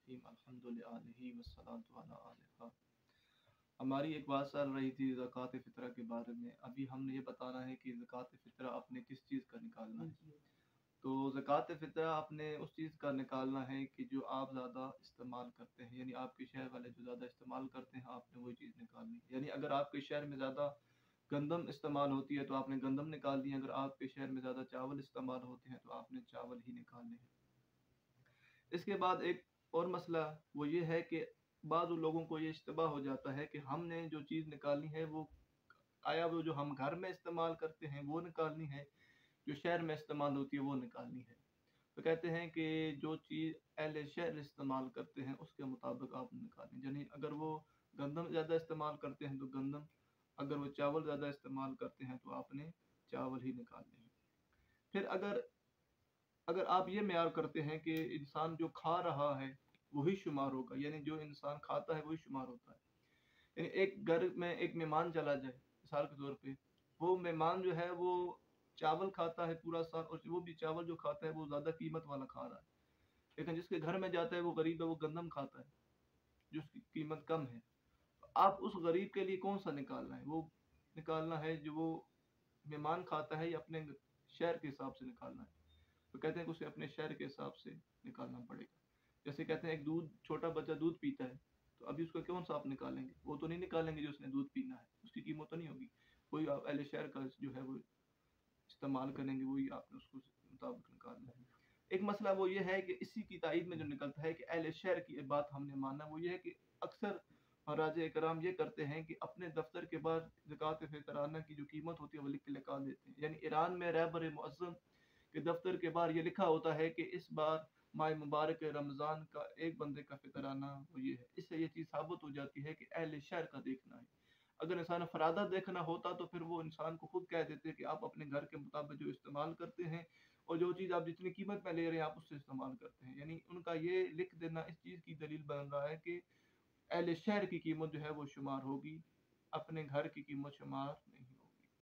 الرحیم الحمد للہ والصلاۃ علی آلہ۔ ہماری ایک بات چل رہی تھی زکوٰۃ فطرہ کے بارے میں۔ ابھی ہم نے یہ بتانا ہے کہ زکوٰۃ فطرہ آپ نے کس چیز کا نکالنا ہے۔ تو زکوٰۃ فطرہ آپ نے اس چیز کا نکالنا ہے کہ جو آپ زیادہ استعمال کرتے ہیں، یعنی آپ کے شہر والے جو زیادہ استعمال کرتے ہیں آپ نے وہی چیز نکالنی ہے۔ یعنی اگر آپ کے شہر میں زیادہ گندم استعمال ہوتی ہے تو آپ نے گندم نکال دی ہے، اگر آپ کے شہر میں زیادہ چاول استعمال ہوتے ہیں تو آپ نے چاول ہی نکالنے ہیں۔ اس کے بعد ایک اور مسئلہ وہ یہ ہے کہ بعض لوگوں کو یہ اشتباہ ہو جاتا ہے کہ ہم نے جو چیز نکالنی ہے وہ آیا وہ جو ہم گھر میں استعمال کرتے ہیں وہ نکالنی ہے، جو شہر میں استعمال ہوتی ہے وہ نکالنی ہے۔ تو کہتے ہیں کہ جو چیز اہل شہر استعمال کرتے ہیں اس کے مطابق آپ نکالیں، یعنی اگر وہ گندم زیادہ استعمال کرتے ہیں تو گندم، اگر وہ چاول زیادہ استعمال کرتے ہیں تو آپ نے چاول ہی نکالنے ہیں۔ پھر اگر آپ یہ معیار کرتے ہیں کہ انسان جو کھا رہا ہے وہی شمار ہوگا، یعنی جو انسان کھاتا ہے وہی شمار ہوتا ہے، یعنی ایک گھر میں ایک مہمان چلا جائے مثال کے طور پہ، وہ مہمان جو ہے وہ چاول کھاتا ہے پورا سال، اور وہ بھی چاول جو کھاتا ہے وہ زیادہ قیمت والا کھا رہا ہے، لیکن جس کے گھر میں جاتا ہے وہ غریب ہے، وہ گندم کھاتا ہے جس کی قیمت کم ہے۔ آپ اس غریب کے لیے کون سا نکالنا ہے؟ وہ نکالنا ہے جو وہ مہمان کھاتا ہے یا اپنے شہر کے حساب سے نکالنا ہے؟ تو کہتے ہیں کہ اسے اپنے شہر کے حساب سے نکالنا پڑے گا۔ جیسے کہتے ہیں ایک چھوٹا بچہ دودھ پیتا ہے، تو ابھی اس کو کون سا آپ نکالیں گے؟ وہ تو نہیں نکالیں گے جو اس نے دودھ پینا ہے، اس کی قیمت تو نہیں ہوگی، وہی آپ اہل شہر کا جو ہے وہ استعمال کریں گے، وہی آپ نے اس کو مطابق نکالنا ہے۔ ایک مسئلہ وہ یہ ہے کہ اسی کی تائید میں جو نکلتا ہے کہ اہل شہر کی بات ہم نے ماننا، وہ یہ ہے کہ اکثر مہاراجہ کرام یہ کرتے ہیں کہ اپنے دفتر کے بعد زکوٰۃ فطرانہ کی جو قیمت ہوتی ہے وہ لکھ کے لگا دیتے ہیں۔ یعنی ایران میں رہبر معظم کے دفتر کے باہر یہ لکھا ہوتا ہے کہ اس بار ماہ مبارک رمضان کا ایک بندے کا فطرانہ وہ یہ ہے۔ اس سے یہ چیز ثابت ہو جاتی ہے کہ اہل شہر کا دیکھنا ہے۔ اگر انسان فرادہ دیکھنا ہوتا تو پھر وہ انسان کو خود کہہ دیتے کہ آپ اپنے گھر کے مطابق جو استعمال کرتے ہیں اور جو چیز آپ جتنی قیمت میں لے رہے ہیں آپ اس سے استعمال کرتے ہیں، یعنی ان کا یہ لکھ دینا اس چیز کی دلیل بن رہا ہے کہ اہل شہر کی قیمت جو ہے وہ شمار ہوگی، اپنے گھر کی قیمت شمار نہیں